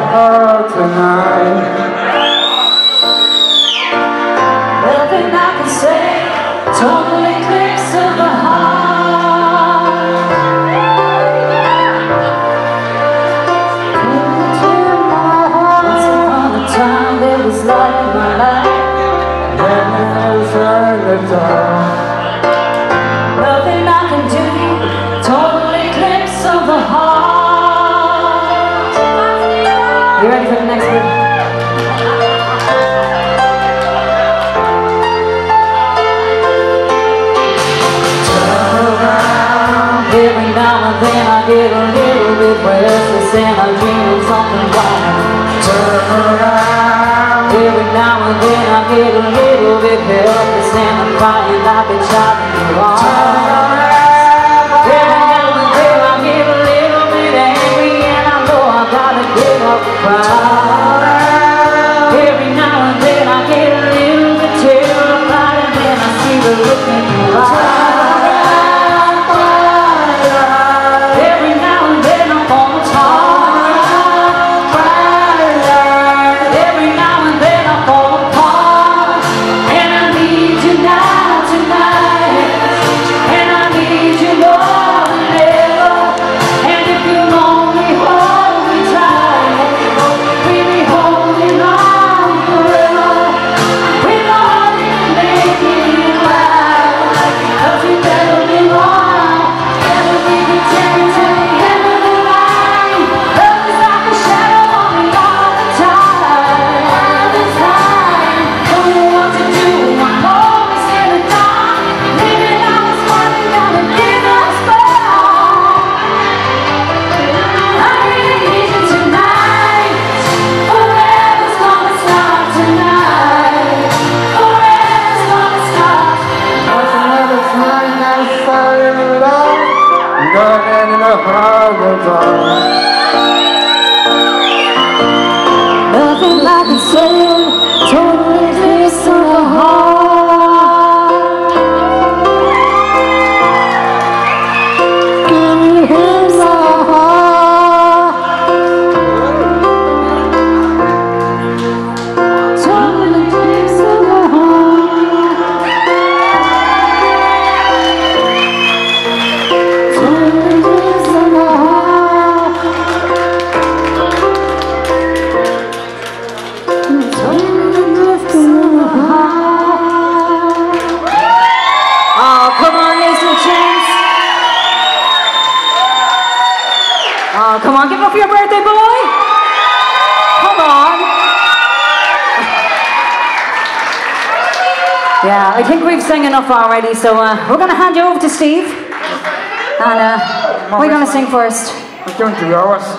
heart tonight. Nothing I can say, total eclipse of the heart. Once upon a time there was light in my life. Then I sang the song. Nothing I can do, total eclipse of the heart. You ready for the next bit? Every now and then I get a little bit restless and I dream of something wrong. Turn around. Every now and then I get a little bit helpless and I'm crying like a child in the wrong. Every now and then I get a little bit angry and I know I gotta give up the cry. Every now and then I get a little bit terrified and then I see the look in your eyes. Nothing I can say, total eclipse of the heart. Eclipse of the heart. Total eclipse of the heart. Total eclipse of the heart. Oh, come on, Lisa James. Oh, come on, give it up for your birthday boy. Come on. Yeah, I think we've sang enough already, so we're going to hand you over to Steve. And what are you going to sing first? I'm doing 2 hours.